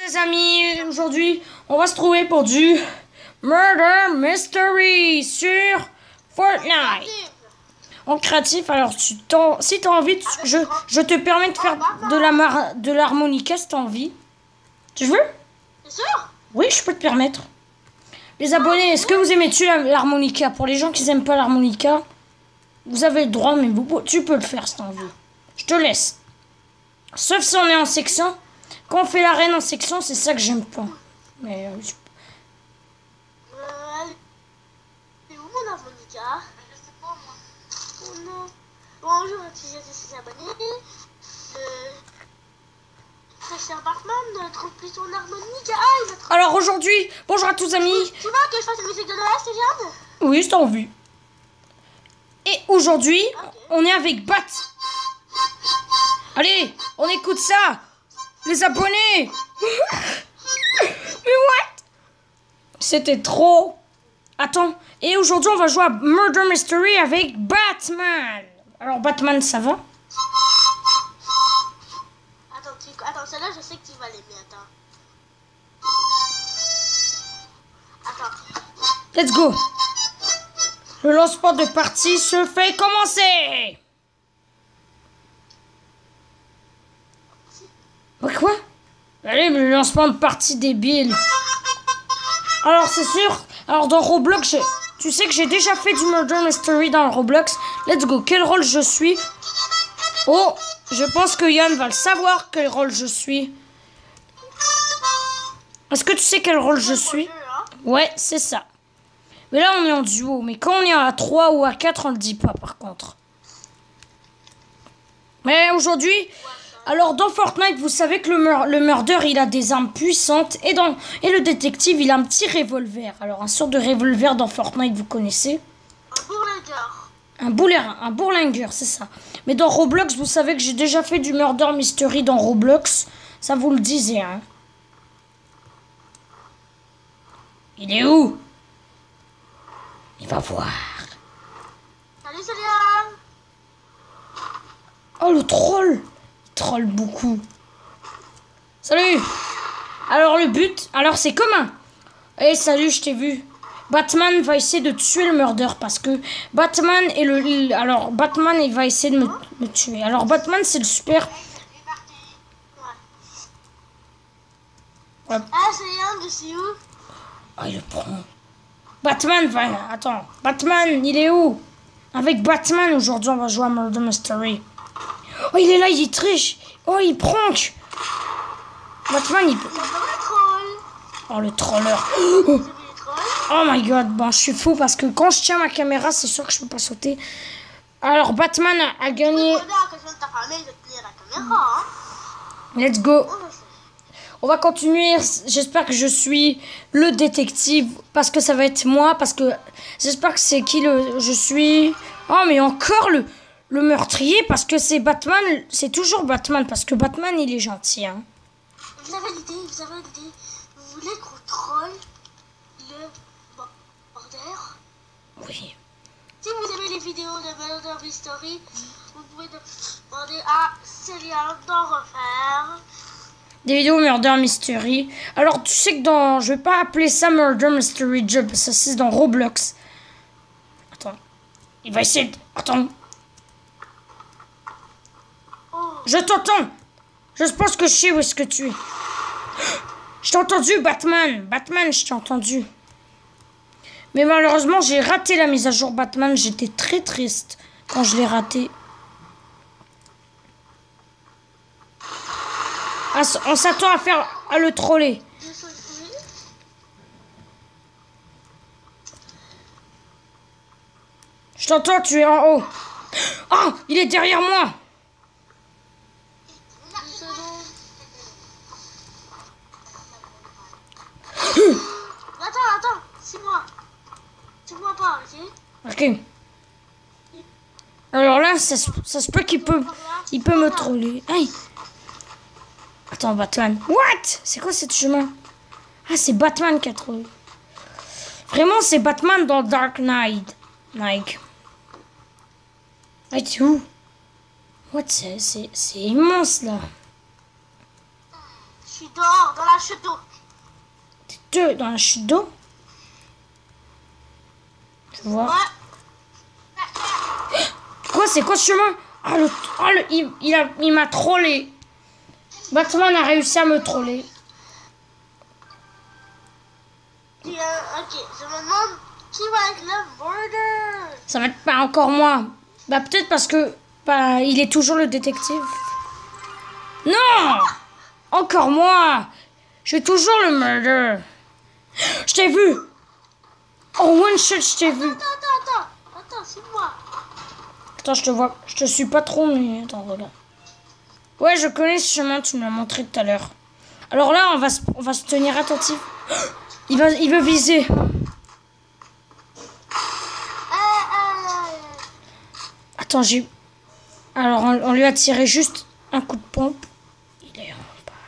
Les amis, aujourd'hui, on va se trouver pour du Murder Mystery sur Fortnite. En créatif, alors si t'as envie, je te permets de faire de l'harmonica si t'as envie. Tu veux? C'est sûr? Oui, je peux te permettre. Les abonnés, est-ce que vous aimez-tu l'harmonica? Pour les gens qui n'aiment pas l'harmonica, vous avez le droit, mais tu peux le faire si t'as envie. Je te laisse. Sauf si on est en section. Quand on fait l'arène en section, c'est ça que j'aime pas. Mais c'est où mon harmonica? Je sais pas moi. Oh non. Bonjour à tous les abonnés. Très cher Batman ne trouve plus son harmonica. Alors aujourd'hui, bonjour à tous amis. Tu veux que je fasse la musique de Noël, Céliane? Oui, je t'en envie. Et aujourd'hui, on est avec Bat. Allez, on écoute ça. Les abonnés. Mais what? C'était trop. Attends. Et aujourd'hui, on va jouer à Murder Mystery avec Batman. Alors, Batman, ça va? Attends, celle-là, je sais que tu vas l'aimer. Attends. Let's go. Le lancement de partie se fait commencer. Quoi? Allez, mais le lancement de partie débile. Alors, c'est sûr. Alors, dans Roblox, tu sais que j'ai déjà fait du Murder Mystery dans Roblox. Let's go. Quel rôle je suis? Oh, je pense que Yann va le savoir quel rôle je suis. Est-ce que tu sais quel rôle je suis? Ouais, c'est ça. Mais là, on est en duo. Mais quand on est à 3 ou à 4, on le dit pas, par contre. Mais aujourd'hui... Alors, dans Fortnite, vous savez que le murder, il a des armes puissantes. Et le détective, il a un petit revolver. Alors, un sort de revolver dans Fortnite, vous connaissez? Un bourlinguer. Un bourlinguer, c'est ça. Mais dans Roblox, vous savez que j'ai déjà fait du Murder Mystery dans Roblox. Ça vous le disait, hein. Il est où? Il va voir. Salut, Céliane. Oh, le troll. Troll beaucoup. Salut. Alors le but, alors c'est commun. Eh salut, je t'ai vu. Batman va essayer de tuer le murder parce que Batman est alors Batman il va essayer de me tuer. Alors Batman c'est le super. Ouais. Ah Céliane, je suis où? Ah il le prend. Batman va. Attends. Batman, il est où? Avec Batman aujourd'hui on va jouer à Murder Mystery. Oh, il est là, il triche. Oh, il prank. Batman, il peut... Oh, le troller. Oh my god. Bon, je suis fou parce que quand je tiens ma caméra, c'est sûr que je peux pas sauter. Alors, Batman a gagné. Let's go. On va continuer. J'espère que je suis le détective parce que ça va être moi. Parce que j'espère que c'est qui je suis. Oh, mais encore le meurtrier, parce que c'est Batman, c'est toujours Batman, parce que Batman, il est gentil, hein. Vous avez l'idée. Vous voulez qu'on troll le border? Oui. Si vous aimez les vidéos de Murder Mystery, vous pouvez demander à Céliane d'en refaire. Des vidéos Murder Mystery. Alors, tu sais que je vais pas appeler ça Murder Mystery Job, parce que c'est dans Roblox. Attends. Il va essayer de... Attends. Je t'entends. Je pense que je sais où est-ce que tu es. Je t'ai entendu, Batman. Batman, je t'ai entendu. Mais malheureusement, j'ai raté la mise à jour Batman. J'étais très triste quand je l'ai raté. Ah, on s'attend à le troller. Je t'entends, tu es en haut. Oh, il est derrière moi. Attends, suis-moi pas, ok? Ok. Alors là, ça se peut qu'il peut me troller. Aïe. Attends, Batman. What? C'est quoi cette chemin? Ah, c'est Batman qui a trollé. Vraiment, c'est Batman dans Dark Knight. Nike. Ah, tu es où? What? C'est immense là. suis dehors, dans la chute d'eau. T'es dans la chute d'eau? Je vois. Ouais. Quoi, c'est quoi ce chemin? Ah, il m'a trollé. Batman a réussi à me troller. Ok, je me demande qui va être le murder. Ça va être pas encore moi. Bah peut-être parce que il est toujours le détective. Non! Encore moi! Je suis toujours le murder. Je t'ai vu! Oh, one shot, je t'ai vu. Attends, c'est moi. Attends, je te vois. Je te suis pas trop, mais attends, regarde. Ouais, je connais ce chemin, tu me l'as montré tout à l'heure. Alors là, on va se tenir attentif. Il veut viser. Attends, alors, on lui a tiré juste un coup de pompe. Il est en bas.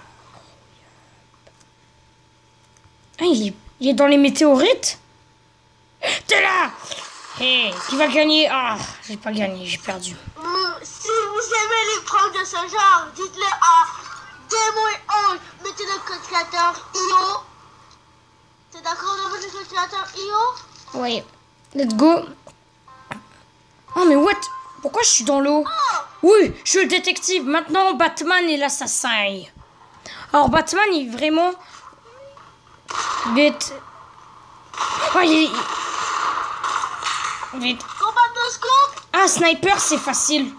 Ah, il est dans les météorites? T'es là! Hé, qui va gagner? Ah, j'ai pas gagné, j'ai perdu. Si vous aimez les pranks de ce genre, dites-le à Démon11. Mettez le code créateur IO. T'es d'accord de mettre le code créateur IO? Oui. Let's go. Oh, mais what? Pourquoi je suis dans l'eau? Oui, je suis le détective. Maintenant, Batman est l'assassin. Alors, Batman, il est vraiment... Vite. Oh, Vite. Combat de scoop. Ah, sniper, c'est facile.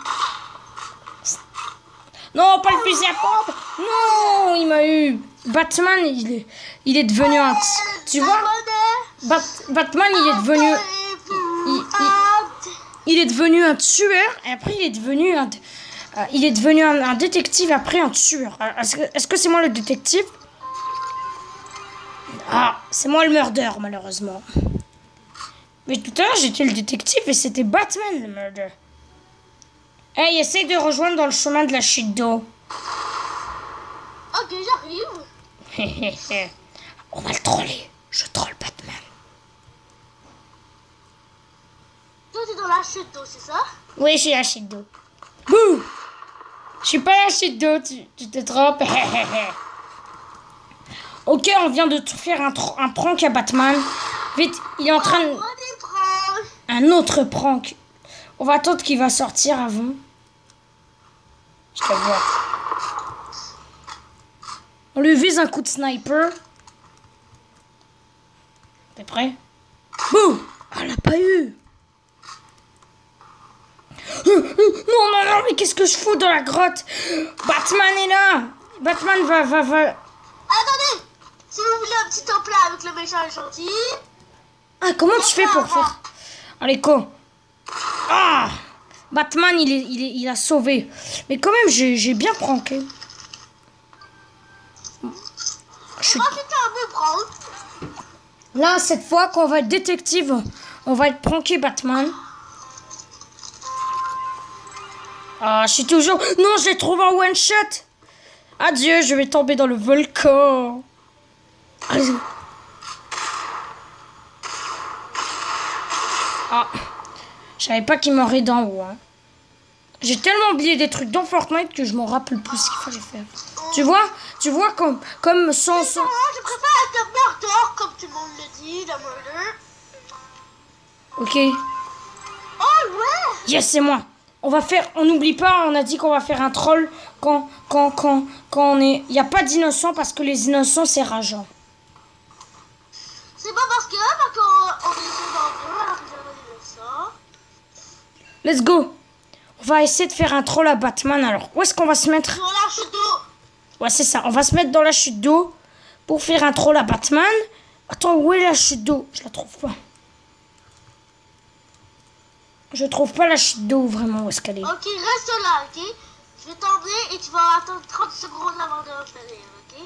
Non, pas le fusil à pompe. Non, il m'a eu. Batman, il est devenu un... Tu vois? Batman, il est devenu... Il est devenu un tueur. Et après, il est devenu un détective. Après, un tueur. Est-ce que c'est moi le détective? Ah, c'est moi le murder, malheureusement. Mais tout à l'heure, j'étais le détective et c'était Batman le murder. Hey, essaye de rejoindre dans le chemin de la chute d'eau. Ok, j'arrive. On va le troller. Je troll Batman. Toi, t'es dans la chute d'eau, c'est ça? Oui, je suis la chute d'eau. Bouh! Je suis pas la chute d'eau, tu te trompes. Ok, on vient de faire un prank à Batman. Vite, il est en train de... Un autre prank. On va attendre qu'il va sortir avant. Je te vois. On lui vise un coup de sniper. T'es prêt? Bouh! Ah, elle l'a pas eu. Non, mais qu'est-ce que je fous dans la grotte? Batman est là. Batman va... Attendez! Si vous voulez un petit temps plat avec le méchant et le gentil... Ah, comment tu fais pour faire? Allez, go. Ah! Batman, il a sauvé. Mais quand même, j'ai bien pranké. Là, cette fois, quand on va être détective, on va être pranké Batman. Ah, je suis toujours... Non, je l'ai trouvé en one shot. Adieu, je vais tomber dans le volcan. Allez. Ah, je savais pas qu'il m'aurait d'en haut. Hein. J'ai tellement oublié des trucs dans Fortnite que je m'en rappelle plus ce qu'il fallait faire. Tu vois comme sans... Moi, je préfère être un murder, comme tout le monde le dit, le murder. Ok. Oh, ouais. Yes, c'est moi. On n'oublie pas, on a dit qu'on va faire un troll quand on est... Il n'y a pas d'innocents parce que les innocents, c'est rageant. C'est pas parce qu'on est dans alors que j'ai innocent. Let's go. On va essayer de faire un troll à Batman. Alors, où est-ce qu'on va se mettre? Dans la chute d'eau. Ouais, c'est ça. On va se mettre dans la chute d'eau pour faire un troll à Batman. Attends, où est la chute d'eau? Je la trouve pas. Je trouve pas la chute d'eau vraiment où est-ce qu'elle est. Ok, reste là, ok? Je vais t'emmener et tu vas attendre 30 secondes avant de revenir,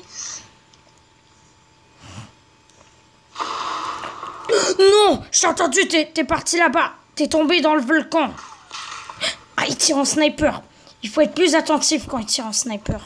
ok? Non, j'ai entendu, t'es parti là-bas. T'es tombé dans le volcan. Ah, il tire en sniper. Il faut être plus attentif quand il tire en sniper.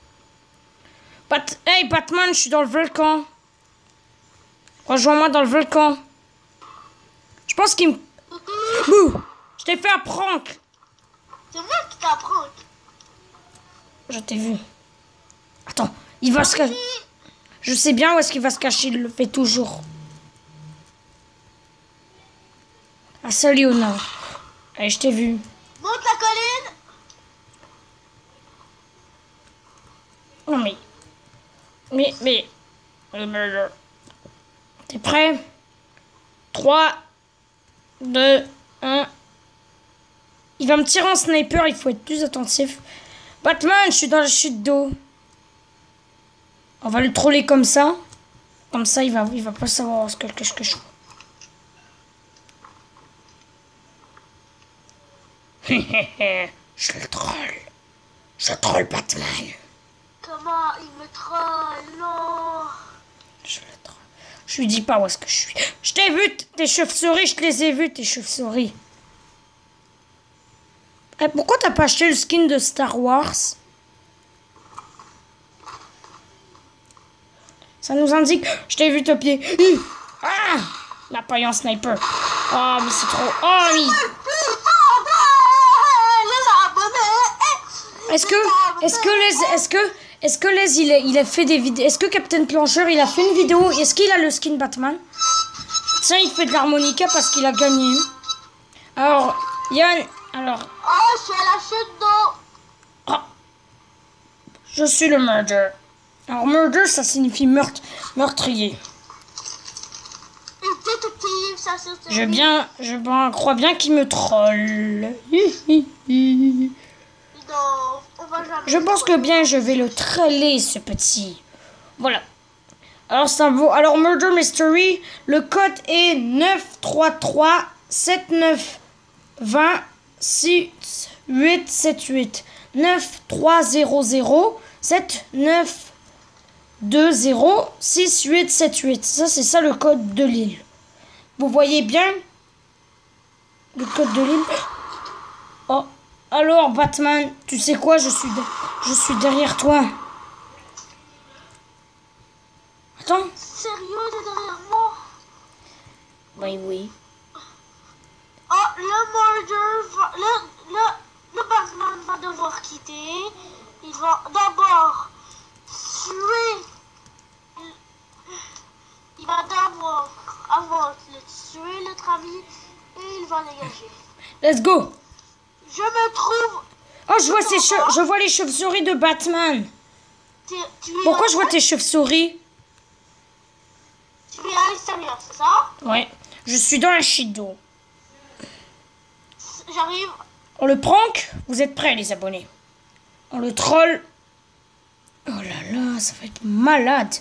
Hey, Batman, je suis dans le volcan. Rejoins-moi dans le volcan. Je pense qu'il me... Bouh! Je t'ai fait un prank. C'est moi qui t'apprends. Je t'ai vu. Attends, Il va se cacher. Je sais bien où est-ce qu'il va se cacher, il le fait toujours. Ah, salut, Léonard. Allez, je t'ai vu. Monte la colline. Non, mais... T'es prêt? 3, 2, 1... Il va me tirer en sniper, il faut être plus attentif. Batman, je suis dans la chute d'eau. On va le troller comme ça. Comme ça, il va pas savoir ce que je fais. Je le troll. Je troll Batman. Comment il me troll? Non. Je le troll. Je lui dis pas où est-ce que je suis. Je t'ai vu, tes chauves-souris, je te les ai vus, tes chauves-souris. Eh, pourquoi t'as pas acheté le skin de Star Wars? Ça nous indique... Je t'ai vu te pied. Ah, la paille en sniper. Oh, mais c'est trop... Oh, oui. Est-ce que Les, il a fait des vidéos... Est-ce que Captain Plancheur, il a fait une vidéo? Est-ce qu'il a le skin Batman? Tiens, il fait de l'harmonica parce qu'il a gagné. Alors, Yann... Alors... Oh, je suis à la chute d'eau. Oh, je suis le murder. Alors, murder, ça signifie meurtrier. Une détective, ça c'est... Je crois bien qu'il me troll. Non, on va jamais... Je pense que bien je vais le troller, ce petit. Voilà. Alors, c'est un beau... Alors, Murder Mystery, le code est 933 79 20 6878. 9300 7920 6878. Ça, c'est ça le code de l'île. Vous voyez bien le code de l'île? Oh, alors Batman, tu sais quoi? Je suis derrière toi. Attends. Sérieux, t'es derrière moi? Oui, oui. Oh, le murder va... Le Batman va devoir quitter. Il va d'abord tuer... Il va d'abord, avant de tuer notre ami, et il va dégager. Let's go. Je me trouve... Oh, je vois les chauves-souris de Batman. Tu es Pourquoi je vois tes chauves-souris? Tu es à l'extérieur, c'est ça? Ouais. Je suis dans la chute d'eau. J'arrive. On le prank? Vous êtes prêts, les abonnés? On le troll. Oh là là, ça va être malade.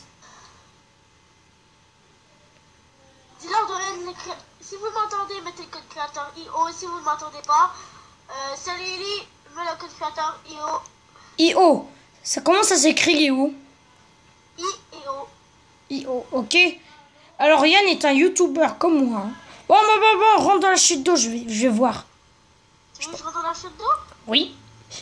Dis-leur de l'écrire. Si vous m'entendez, mettez le code créateur IO. Si vous ne m'entendez pas, salut Lily, mets le code créateur IO. IO. Ça commence à s'écrire IO. I et O. IO, ok. Alors Yann est un youtubeur comme moi. Hein. Bon, rentre dans la chute d'eau, je vais voir. Tu veux que je rentre dans la chute d'eau? Oui.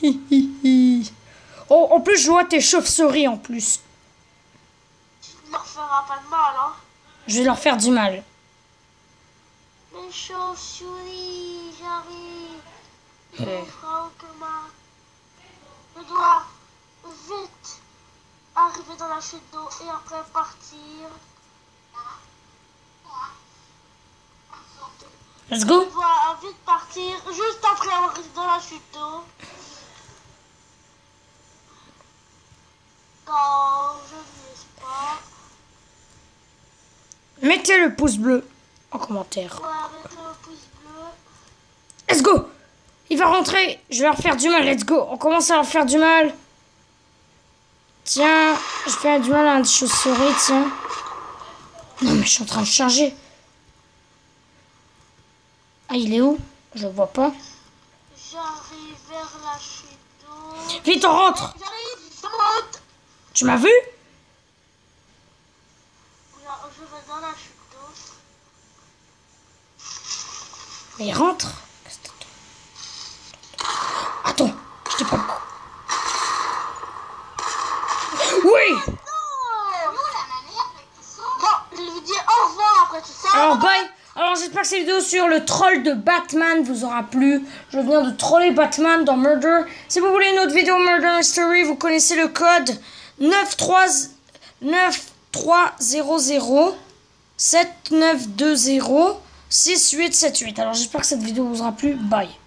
Oh, en plus, je vois tes chauves-souris en plus. Tu ne leur feras pas de mal, hein. Je vais leur faire du mal. Mes chauves-souris, j'arrive. Je dois vite arriver dans la chute d'eau et après partir. Let's go. Je dois vite partir juste après avoir été dans la chute d'eau. Quand je n'y suis pas. Mettez le pouce bleu en commentaire. Ouais, avec le pouce bleu. Let's go. Il va rentrer. Je vais leur faire du mal. Let's go. On commence à leur faire du mal. Tiens, je fais du mal à une chauve-souris, tiens. Non, mais je suis en train de charger. Ah, il est où? Je le vois pas. J'arrive vers la chute d'eau. Vite, on rentre. J'arrive, je monte. Tu m'as vu? Je vais dans la chute d'eau. Mais il rentre. Attends, je t'ai pas le coup. Oui. Bon, je vous dis au revoir après tout ça. Alors, bye. Alors, j'espère que cette vidéo sur le troll de Batman vous aura plu. Je viens de troller Batman dans Murder. Si vous voulez une autre vidéo Murder Mystery, vous connaissez le code 9300 7920 6878. Alors j'espère que cette vidéo vous aura plu. Bye.